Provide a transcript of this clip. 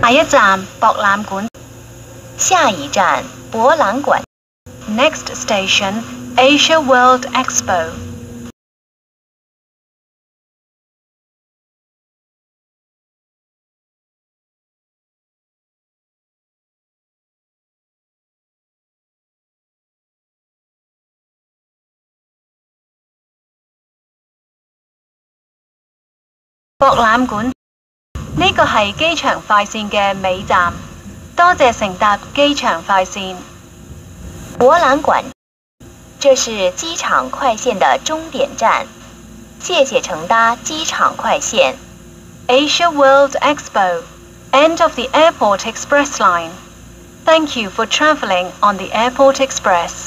下一站博覽館。 下一站博览馆。 Next station Asia World Expo。博覽館呢個係機場快線嘅尾站，多謝乘搭機場快線。 博览馆，这是机场快线的终点站，谢谢乘搭机场快线。 Asia World Expo, end of the Airport Express line. Thank you for traveling on the Airport Express.